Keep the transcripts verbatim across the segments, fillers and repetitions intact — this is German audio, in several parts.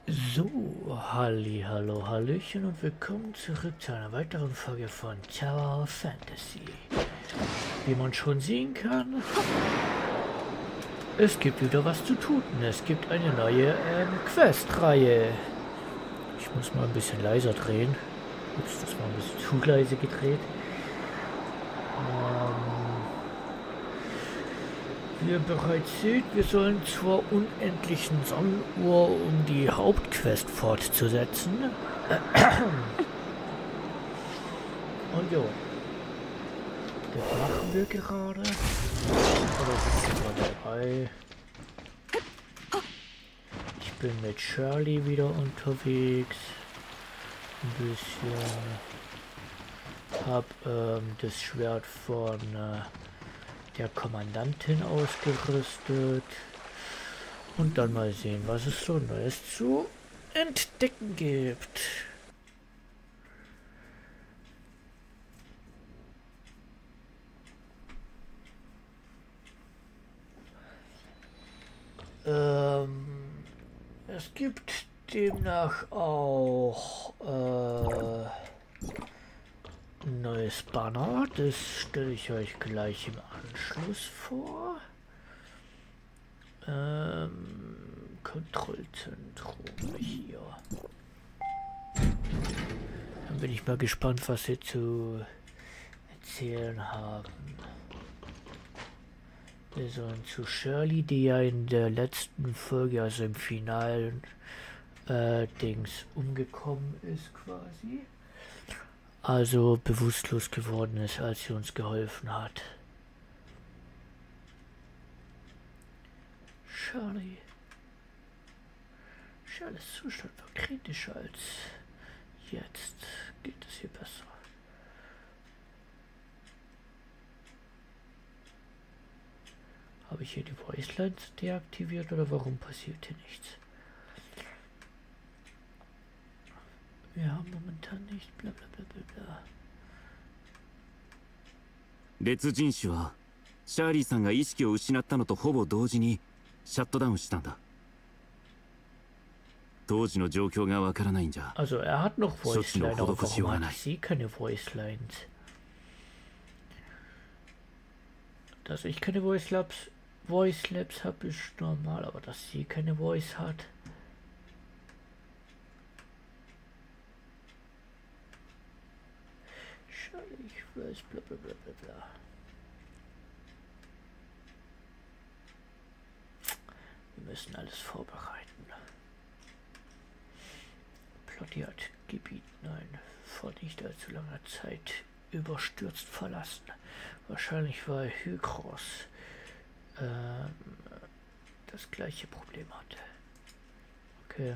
So, halli, hallo, hallöchen und willkommen zurück zu einer weiteren Folge von Tower of Fantasy. Wie man schon sehen kann, es gibt wieder was zu tun. Es gibt eine neue ähm, Quest-Reihe. Ich muss mal ein bisschen leiser drehen. Ups, das war ein bisschen zu leise gedreht. Ähm, Wie ihr bereits seht, wir sollen zur unendlichen Sonnenuhr, um die Hauptquest fortzusetzen. Und jo, das machen wir gerade. Oder sind wir dabei? Ich bin mit Shirley wieder unterwegs. Ein bisschen. Hab ähm, das Schwert von äh, der Kommandantin ausgerüstet. Und dann mal sehen, was es so Neues zu entdecken gibt. Ähm, es gibt demnach auch äh, ein neues Banner. Das stelle ich euch gleich im Anschluss vor. Ähm, Kontrollzentrum hier. Dann bin ich mal gespannt, was sie zu erzählen haben. Wir sollen zu Shirley, die ja in der letzten Folge, also im finalen äh, Dings, umgekommen ist quasi. Also bewusstlos geworden ist, als sie uns geholfen hat. Shirley. Shirleys Zustand war kritischer als jetzt. Geht es hier besser? Habe ich hier die Voicelines deaktiviert oder warum passiert hier nichts? Wir haben momentan nicht bla bla bla bla bla. 別人種はシャーリーさんが意識を失ったのとほぼ同時にシャットダウンしたんだ。当時の状況がわからないんじゃ。 Also er hat noch Voicelines, aber warum hat sie keine Voicelines? Dass ich keine Voice Labs, Voice Labs habe, ist normal, aber dass sie keine Voice hat. Ich weiß, bla bla bla bla bla. Wir müssen alles vorbereiten. Plottiert Gebiet, nein, vor nicht allzu langer Zeit überstürzt verlassen. Wahrscheinlich weil Hygros ähm, das gleiche Problem hatte. Okay.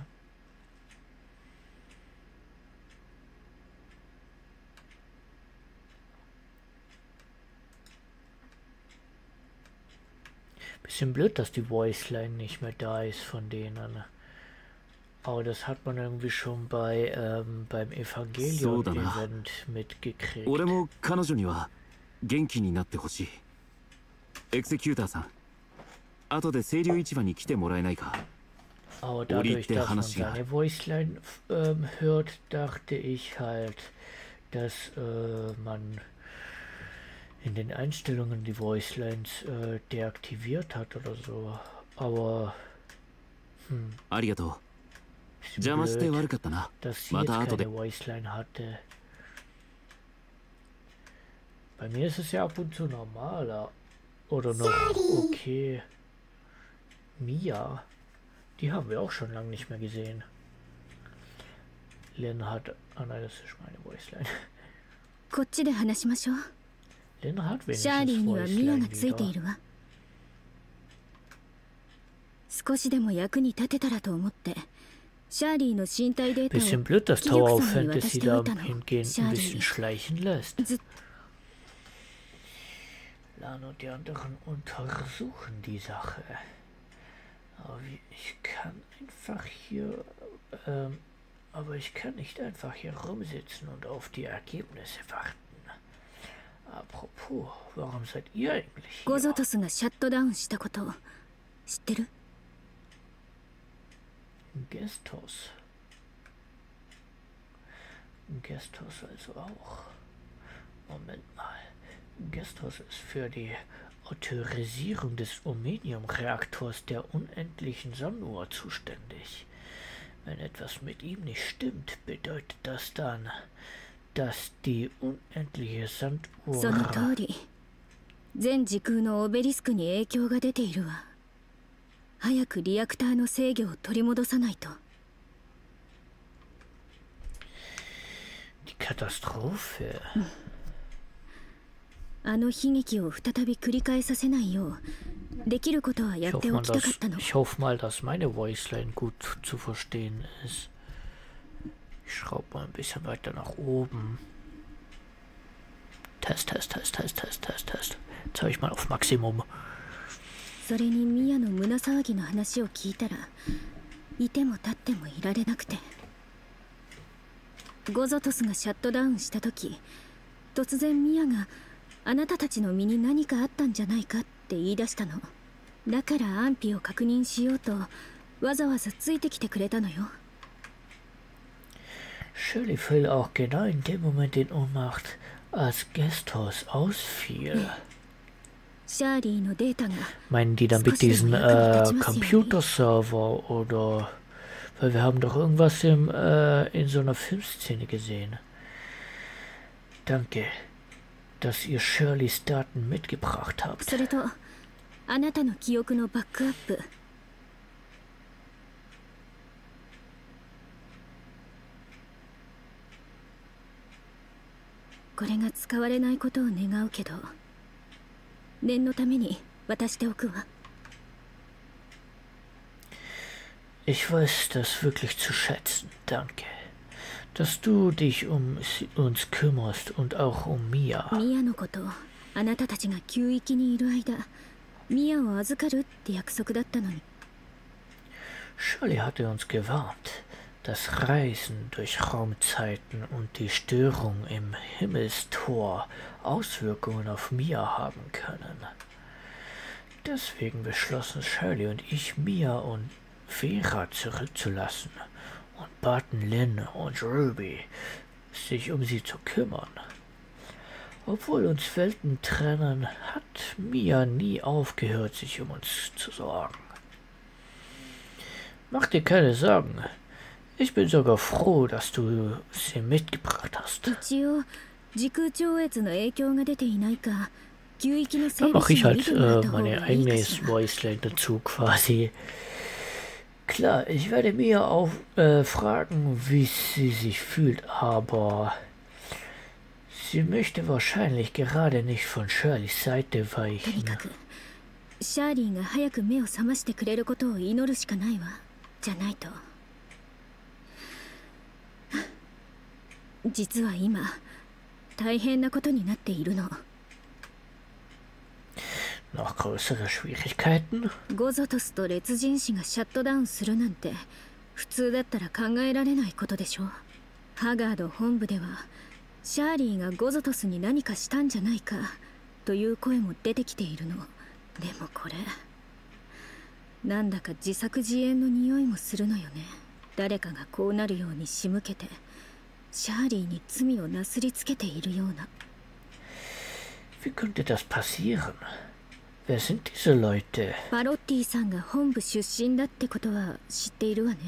Bisschen blöd, dass die Voiceline nicht mehr da ist von denen. Aber das hat man irgendwie schon bei ähm, beim Evangelion-Event mitgekriegt. 俺も彼女には元気になってほしい。エクセキューターさん、後で清流市場に来てもらえないか。 Aber dadurch, dass man seine Voiceline ähm, hört, dachte ich halt, dass äh, man in den Einstellungen die Voicelines äh, deaktiviert hat oder so. Aber hm, ありがとう。 blöd, dass sie jetzt keine Voiceline hatte. Bei mir ist es ja ab und zu normaler. Oder noch okay. Mia. Die haben wir auch schon lange nicht mehr gesehen. Lin hat... Ah nein, das ist meine Voiceline. Lin hat wenigstens Voiceline wieder. 少しでも役に立てたらと思ってシャーリーの身体データを Bisschen blöd, dass Tower of Fantasy da hingehend ein bisschen schleichen lässt. Lana und die anderen untersuchen die Sache. Aber ich kann einfach hier... Ähm, aber ich kann nicht einfach hier rumsitzen und auf die Ergebnisse warten. Apropos, warum seid ihr eigentlich hier? ゴゾトスがシャットダウンしたことを知ってる？ Guesthouse. Guesthouse also auch. Moment mal. Guesthouse ist für die Autorisierung des Omnium-Reaktors der unendlichen Sonnenuhr zuständig. Wenn etwas mit ihm nicht stimmt, bedeutet das dann, dass die unendliche Sanduhr... その通り。全時空のオベリスクに影響が出ているわ。早くリアクターの制御を取り戻さないと。 Die Katastrophe。 あの悲劇を再び繰り返させないよう、できることはやっておきたかったの。 Ich hoffe mal, dass meine Voiceline gut zu verstehen ist. Ich schraube mal ein bisschen weiter nach oben. Test, Test, Test, Test, Test, Test, Test. Jetzt habe ich mal auf Maximum. それにミヤの胸騒ぎの話を聞いたら、いても立ってもいられなくて。ゴゾトスがシャットダウンした時、突然ミヤがあなたたちの身に何かあったんじゃないかって言い出したの。だから安否を確認しようとわざわざついてきてくれたのよ。 Shirley fiel auch genau in dem Moment in Ohnmacht, als Guesthouse ausfiel. Meinen die damit diesen äh, Computerserver oder... Weil wir haben doch irgendwas im, äh, in so einer Filmszene gesehen. Danke, dass ihr Shirleys Daten mitgebracht habt. Ich weiß das wirklich zu schätzen, danke. Dass du dich um uns kümmerst und auch um Mia. Shirley hatte uns gewarnt, dass Reisen durch Raumzeiten und die Störung im Himmelstor Auswirkungen auf Mia haben können. Deswegen beschlossen Shirley und ich, Mia und Vera zurückzulassen und baten Lynn und Ruby, sich um sie zu kümmern. Obwohl uns Welten trennen, hat Mia nie aufgehört, sich um uns zu sorgen. Mach dir keine Sorgen. Ich bin sogar froh, dass du sie mitgebracht hast. Dann mache ich halt äh, meine eigene Voiceline dazu quasi. Klar, ich werde Mia auch äh, fragen, wie sie sich fühlt, aber sie möchte wahrscheinlich gerade nicht von Shirleys Seite weichen. Noch größere Schwierigkeiten? ゴゾトスと烈人誌がシャットダウンするなんて普通だったら考えられないことでしょ。ハガード本部ではシャーリーがゴゾトスに何かしたんじゃないかという声も出てきているの。でもこれなんだか自作自演の匂いもするのよね。誰かがこうなるように仕向けてシャーリーに罪をなすりつけているような。 Wie könnte das passieren? Wer sind diese Leute? パロッティさんが本部出身だってことは知っているわね。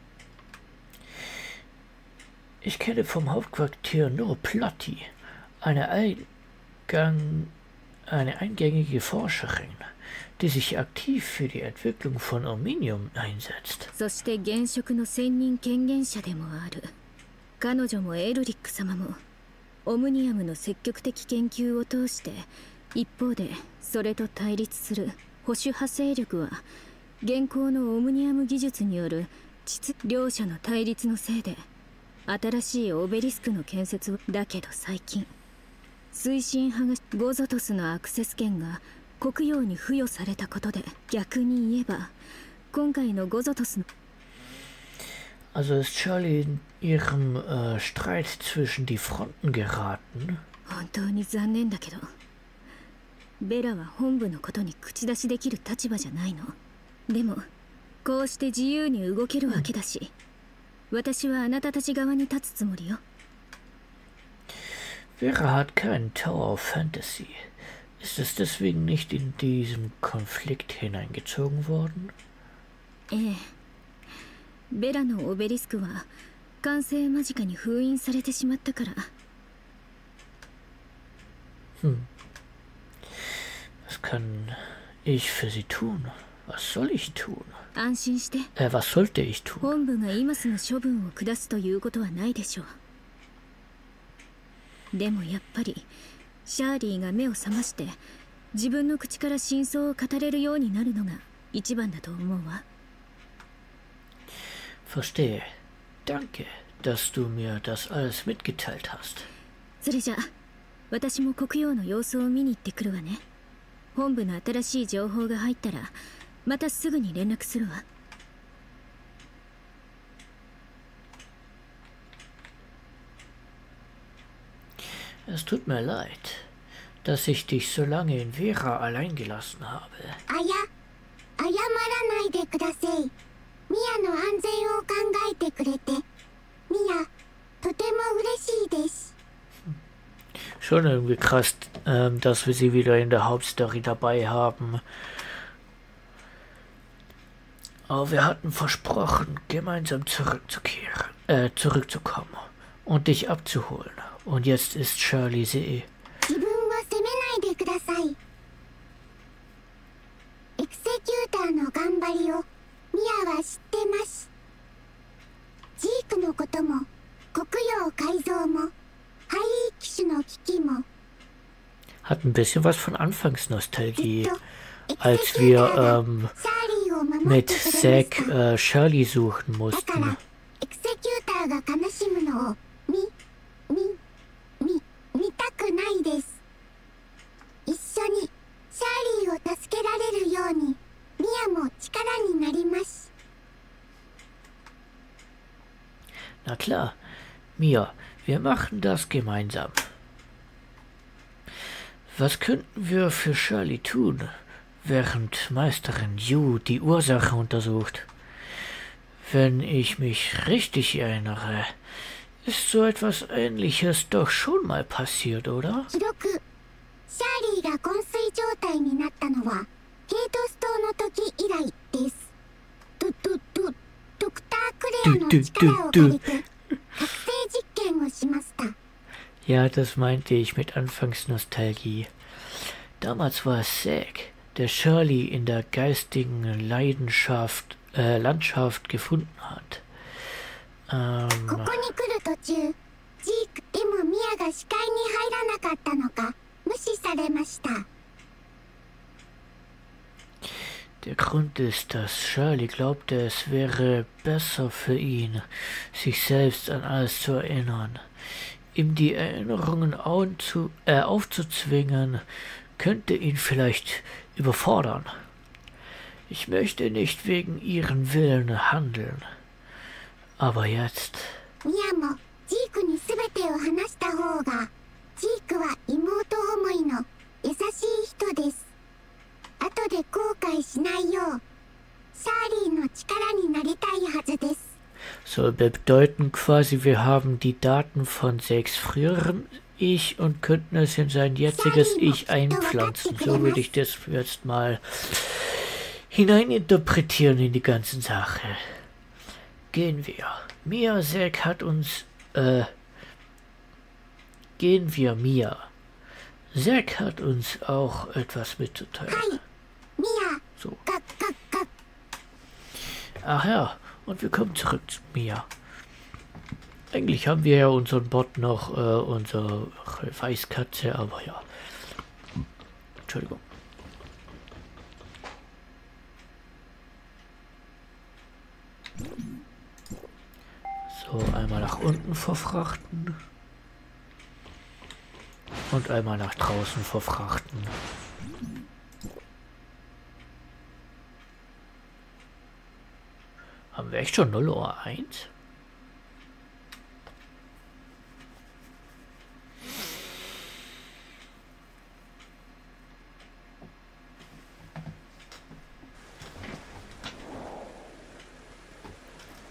Ich kenne vom Hauptquartier nur Plotti, eine Eingang, eine eingängige Forscherin, die sich aktiv für die Entwicklung von Omnium einsetzt. そして現職の専任権限者でもある。彼女もエルリック様もオムニアムの積極的研究を通して、一方でそれと対立する保守派勢力は現行のオムニアム技術による秩両者の対立のせいで新しいオベリスクの建設を。だけど最近推進派がゴゾトスのアクセス権が国用に付与されたことで、逆に言えば今回のゴゾトスの Also ist Shirley in ihrem äh, Streit zwischen die Fronten geraten? 本当に残念だけど、ベラは本部のことに口出しできる立場じゃないの。でもこうして自由に動けるわけだし、私はあなたたち側に立つつもりよ。 Vera hat keinen Tower of Fantasy. Ist es deswegen nicht in diesen Konflikt hineingezogen worden? ええ。ベラのオベリスクは完成間近に封印されてしまったから。 Hm. Was kann ich für sie tun? Was soll ich tun? 安心して。 Äh, was sollte ich tun? 本部が今すぐ処分を下すということはないでしょう。でもやっぱりシャーリーが目を覚まして自分の口から真相を語れるようになるのが一番だと思うわ。 Verstehe. Danke, dass du mir das alles mitgeteilt hast. それじゃ私も黒曜の様子を見に行ってくるわね。本部の新しい情報が入ったらまたすぐに連絡するわ。 Es tut mir leid, dass ich dich so lange in Vera allein gelassen habe. あや、謝らないでください。ミアの安全を考えてくれて、ミア、とても嬉しいです。 Schon irgendwie krass, ähm, dass wir sie wieder in der Hauptstory dabei haben. Aber wir hatten versprochen, gemeinsam zurückzukehren, äh, zurückzukommen und dich abzuholen. Und jetzt ist Shirley See. 自分を責めないでください。エクセキューターの頑張りをミアは知ってます。ジークのことも、黒曜改造も、ハイイ機種の危機も。 Hat ein bisschen was von Anfangsnostalgie, als wir ähm, mit Zack äh, Shirley suchen mussten. エクセキューターが悲しむのを見、見、見、見たくないです。一緒にシャーリーを助けられるようにミアも力になります。 Na klar, Mia, wir machen das gemeinsam. Was könnten wir für Shirley tun, während Meisterin Yu die Ursache untersucht? Wenn ich mich richtig erinnere, ist so etwas Ähnliches doch schon mal passiert, oder? 記録、シャーリーが昏睡状態になったのはケイトス島の時以来です。ドドドドクタークレアの力を借りて覚醒実験をしました。 Ja, das meinte ich mit Anfangsnostalgie. Damals war es Zack, der Shirley in der geistigen Leidenschaft, äh, Landschaft gefunden hat. Ähm, ここに来る途中、ジークでもミアが視界に入らなかったのか無視されました。 Der Grund ist, dass Shirley glaubte, es wäre besser für ihn, sich selbst an alles zu erinnern. Ihm die Erinnerungen zu, äh, aufzuzwingen, könnte ihn vielleicht überfordern. Ich möchte nicht wegen ihren Willen handeln. Aber jetzt... ミアもジークに全てを話した方が、ジークは妹思いの優しい人です。後で後悔しないよう、シャーリーの力になりたいはずです。 Soll bedeuten quasi, wir haben die Daten von Zacks früherem Ich und könnten es in sein jetziges Ich einpflanzen. So würde ich das jetzt mal hineininterpretieren in die ganze Sache. Gehen wir. Mia, Zack hat uns, äh, gehen wir, Mia. Zack hat uns auch etwas mitzuteilen. So. Ach ja, und wir kommen zurück zu Mia. Eigentlich haben wir ja unseren Bot noch, äh, unsere Weißkatze, aber ja. Entschuldigung. So, einmal nach unten verfrachten. Und einmal nach draußen verfrachten. Haben wir echt schon null Uhr eins?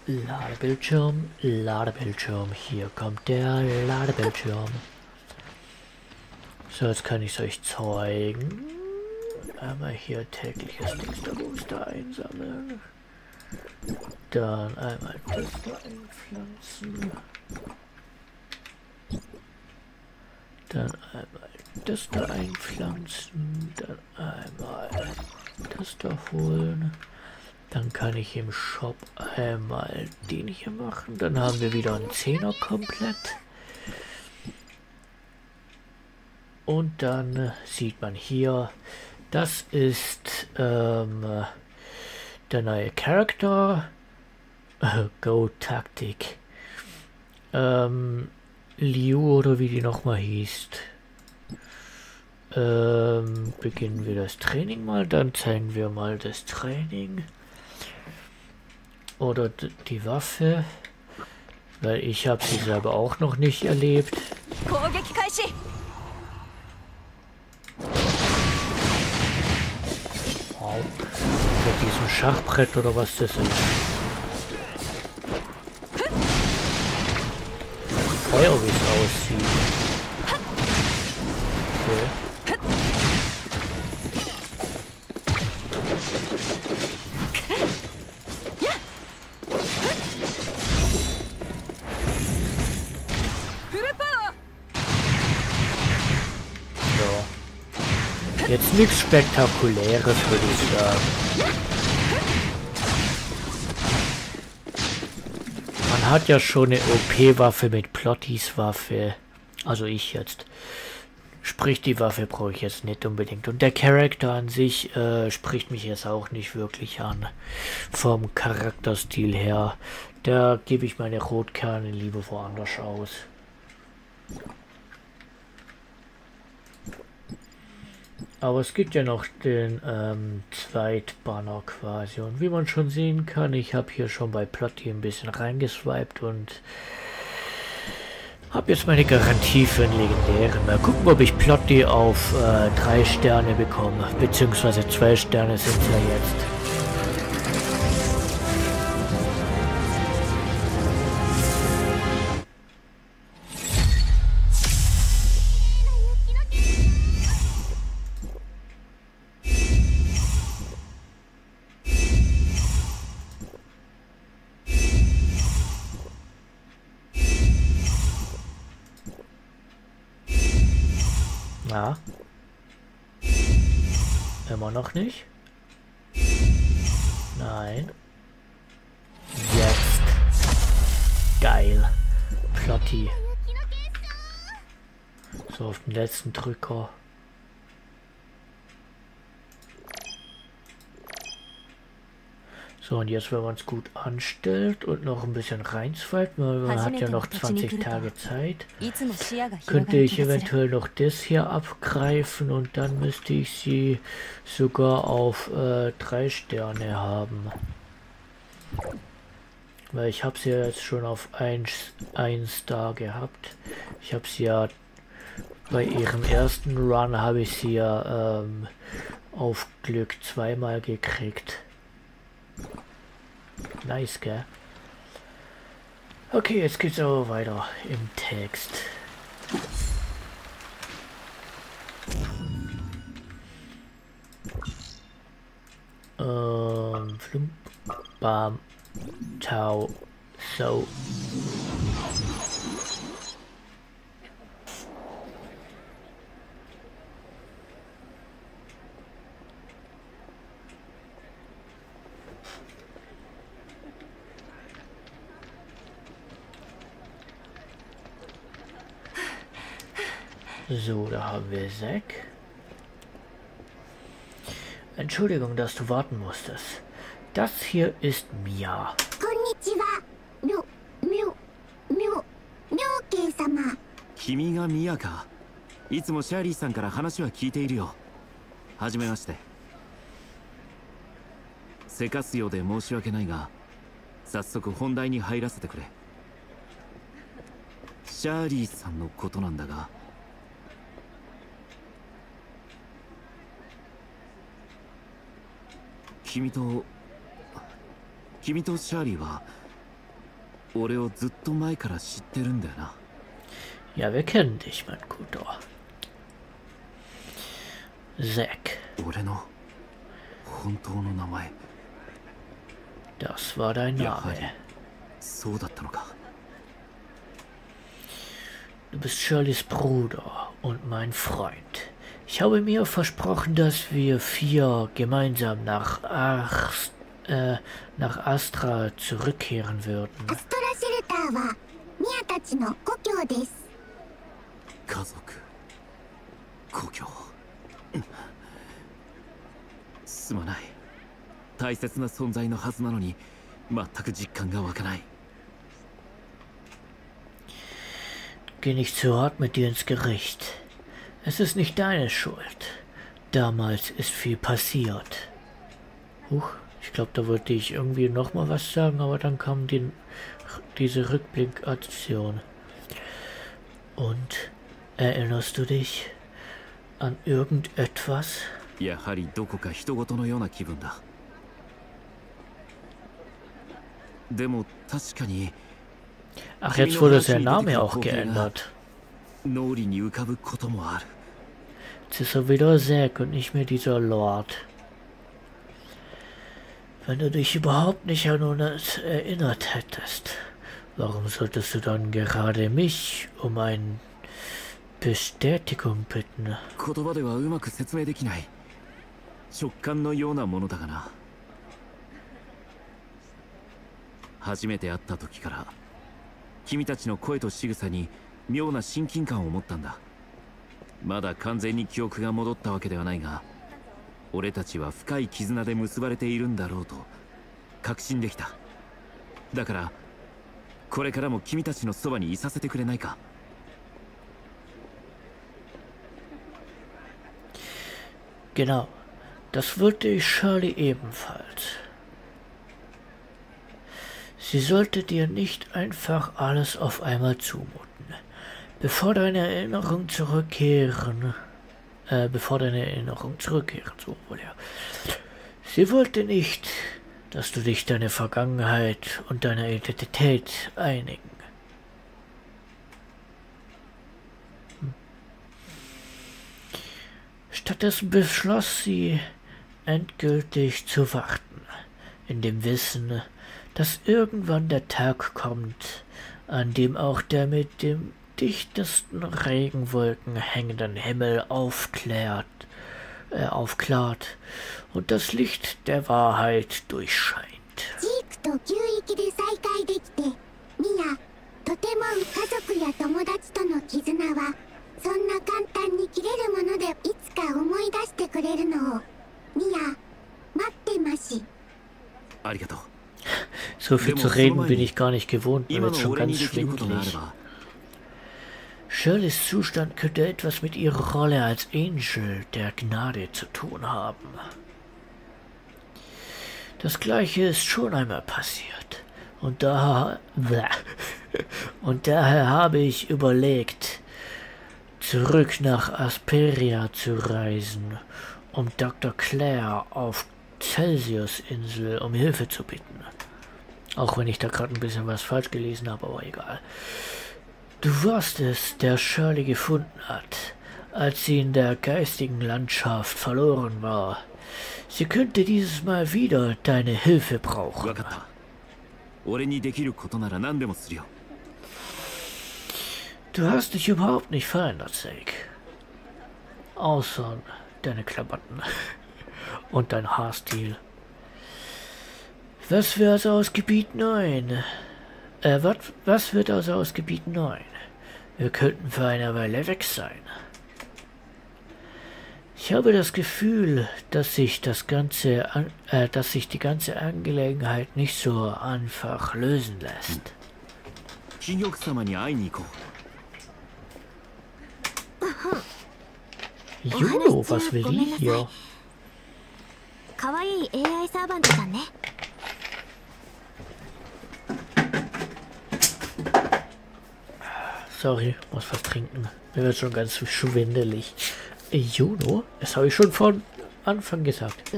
Ladebildschirm, Ladebildschirm. Hier kommt der Ladebildschirm. So, jetzt kann ich es euch zeigen. Einmal hier tägliches Dexter-Booster einsammeln. Dann einmal das da einpflanzen. Dann einmal das da einpflanzen. Dann einmal das da holen. Dann kann ich im Shop einmal den hier machen. Dann haben wir wieder einen Zehner komplett. Und dann sieht man hier, das ist ähm, der neue Charakter. Go Taktik. Ähm, Liu oder wie die nochmal hieß. Ähm, beginnen wir das Training mal, dann zeigen wir mal das Training. Oder die Waffe. Weil ich habe sie selber auch noch nicht erlebt. Wow. Mit diesem Schachbrett oder was das ist. Feuer, wie es aussieht. Okay. Jetzt nichts Spektakuläres, würde ich sagen. Man hat ja schon eine O P-Waffe mit Plottis Waffe. Also ich jetzt. Sprich, die Waffe brauche ich jetzt nicht unbedingt. Und der Charakter an sich äh, spricht mich jetzt auch nicht wirklich an. Vom Charakterstil her. Da gebe ich meine Rotkerne lieber woanders aus. Aber es gibt ja noch den ähm, Zweitbanner quasi. Und wie man schon sehen kann, ich habe hier schon bei Plotty ein bisschen reingeswiped und habe jetzt meine Garantie für einen legendären. Mal gucken, ob ich Plotty auf äh, drei Sterne bekomme. Beziehungsweise zwei Sterne sind es ja jetzt. Na? Immer noch nicht? Nein. Jetzt. Geil. Plotty. So, auf den letzten Drücker. So, und jetzt, wenn man es gut anstellt und noch ein bisschen reinswipet, man, man hat ja noch zwanzig Tage Zeit, könnte ich eventuell noch das hier abgreifen und dann müsste ich sie sogar auf äh, drei Sterne haben. Weil ich habe sie ja jetzt schon auf ein Star gehabt. Ich habe sie ja bei ihrem ersten Run habe ich sie ja ähm, auf Glück zweimal gekriegt. Nice, gell? Okay, jetzt geht's aber weiter im Text. Ähm, flump, bam, tau, so. So, da haben wir Zack. Entschuldigung, dass du warten musstest. Das hier ist Mia. Konnichiwa, Ryo, Ryo, Ryo, Ryokei-sama. 君がミヤか。いつもシャーリーさんから話は聞いているよ。はじめまして。せかすようで申し訳ないが、早速本題に入らせてくれ。シャーリーさんのことなんだが。君と君とシャーリーは Ja, wir kennen dich, mein Guter. Zack. Das war dein Name. Du bist Shirleys Bruder und mein Freund. Ich habe mir versprochen, dass wir vier gemeinsam nach, Ast, äh, nach Astra zurückkehren würden. Geh nicht zu hart mit dir ins Gericht. Es ist nicht deine Schuld. Damals ist viel passiert. Huch, ich glaube, da wollte ich irgendwie noch mal was sagen, aber dann kam die, diese Rückblickaktion. Und erinnerst du dich an irgendetwas? Ach, jetzt wurde sein Name auch geändert. Jetzt ist er wieder Zack und nicht mehr dieser Lord. Wenn du dich überhaupt nicht an uns erinnert hättest, warum solltest du dann gerade mich um eine Bestätigung bitten? 初めて会った時から君たちの声と仕草に妙な親近感を持ったんだ。まだ完全に記憶が戻ったわけではないが、俺たちは深い絆で結ばれているんだろうと確信できた。だからこれからも君たちのそばにいさせてくれないか。 Genau, das wollte ich Shirley ebenfalls. Sie sollte dir nicht einfach alles auf einmal zumuten. Bevor deine Erinnerungen zurückkehren, äh, bevor deine Erinnerungen zurückkehren, so wohl ja. Sie wollte nicht, dass du dich deine Vergangenheit und deine Identität einigen. Hm. Stattdessen beschloss sie, endgültig zu warten, in dem Wissen, dass irgendwann der Tag kommt, an dem auch der mit dem dichtesten Regenwolken hängenden Himmel aufklärt, äh, aufklart und das Licht der Wahrheit durchscheint. Arigato. So viel zu reden bin ich gar nicht gewohnt, mir wird schon ganz schwindelig. Shirleys Zustand könnte etwas mit ihrer Rolle als Angel der Gnade zu tun haben. Das Gleiche ist schon einmal passiert. Und daher, und daher habe ich überlegt, zurück nach Asperia zu reisen, um Doktor Claire auf Celsius-Insel um Hilfe zu bitten. Auch wenn ich da gerade ein bisschen was falsch gelesen habe, aber egal. Du warst es, der Shirley gefunden hat, als sie in der geistigen Landschaft verloren war. Sie könnte dieses Mal wieder deine Hilfe brauchen. Du hast dich überhaupt nicht verändert, Zack. Außer deine Klamotten und dein Haarstil. Was wird also aus Gebiet neun? Äh, was, was wird also aus Gebiet neun? Wir könnten für eine Weile weg sein. Ich habe das Gefühl, dass sich das ganze, an, äh, dass sich die ganze Angelegenheit nicht so einfach lösen lässt. Juno, was will die hier? Sorry, muss was trinken. Mir wird schon ganz schwindelig. Juno? Das habe ich schon von Anfang gesagt.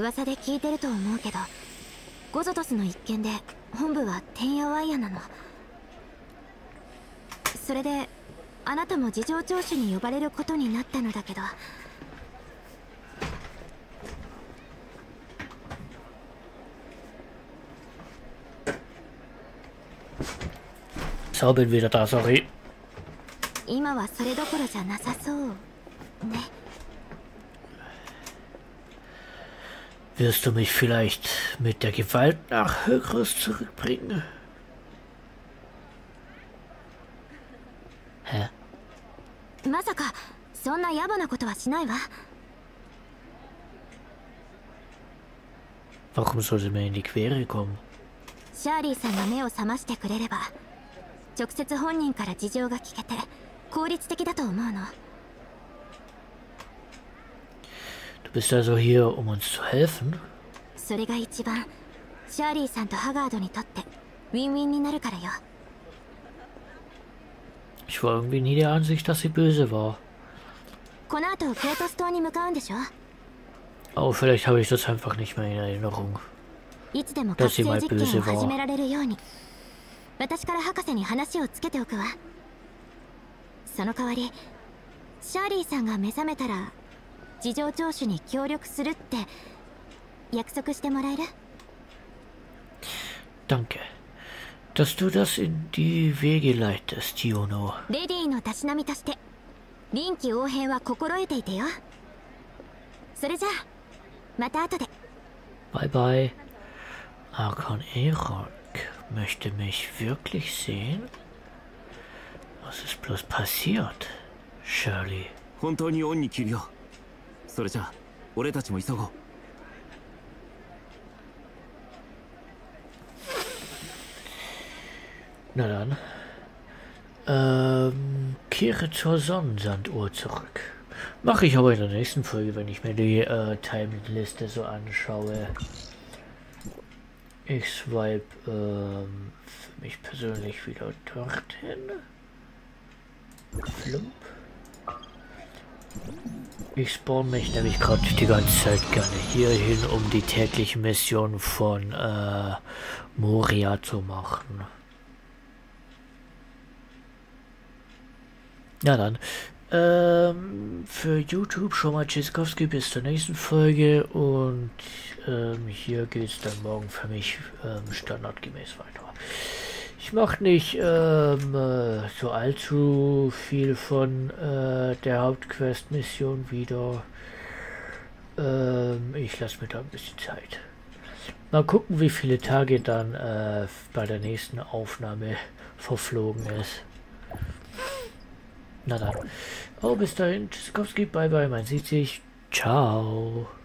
それであなたも事情聴取に呼ばれることになったのだけど。 So, bin wieder da, sorry. 今はそれどころじゃなさそうね。 Wirst du mich vielleicht mit der Gewalt nach Höchros zurückbringen? Hä? まさかそんな野暮なことはしないわ。 Warum soll sie mir in die Quere kommen? シャーリーさんが目を覚ましてくれれば直接本人から事情が聞けて効率的だと思うの。 Du bist also hier, um uns zu helfen? それが一番シャーリーさんとハガードにとってウィンウィンになるからよ。 Ich war irgendwie nie der Ansicht, dass sie böse war. この後ケイトス島に向かうんでしょ。 Oh, vielleicht habe ich das einfach nicht mehr in Erinnerung. いつでも覚醒実験を始められるように私から博士に話をつけておくわ。その代わりシャーリーさんが目覚めたら事情聴取に協力するって約束してもらえる？ Danke, dass du das in die Wege leitest, Juno. レディーのたしなみとして臨機応変は心得ていてよ。それじゃあまた後で。 Bye bye. Arkan Erok möchte mich wirklich sehen? Was ist bloß passiert, Shirley? 本当に恩に切るよ。それじゃあ俺たちも急ごう。 Na dann. Ähm, kehre zur Sonnensanduhr zurück. Mache ich aber in der nächsten Folge, wenn ich mir die äh, Timeliste so anschaue. Ich swipe ähm, für mich persönlich wieder dorthin. Flump. Ich spawn mich nämlich gerade die ganze Zeit gerne hier hin, um die tägliche Mission von äh, Moria zu machen. Na dann, ähm, für YouTube schon mal Tschüssikowski bis zur nächsten Folge und ähm, hier geht es dann morgen für mich ähm, standardgemäß weiter. Ich mache nicht ähm, äh, so allzu viel von äh, der Hauptquest-Mission wieder. Ähm, ich lasse mir da ein bisschen Zeit. Mal gucken, wie viele Tage dann äh, bei der nächsten Aufnahme verflogen ist. Na dann. Oh, bis dahin. Tschüssikowski, bye bye, man sieht sich. Ciao.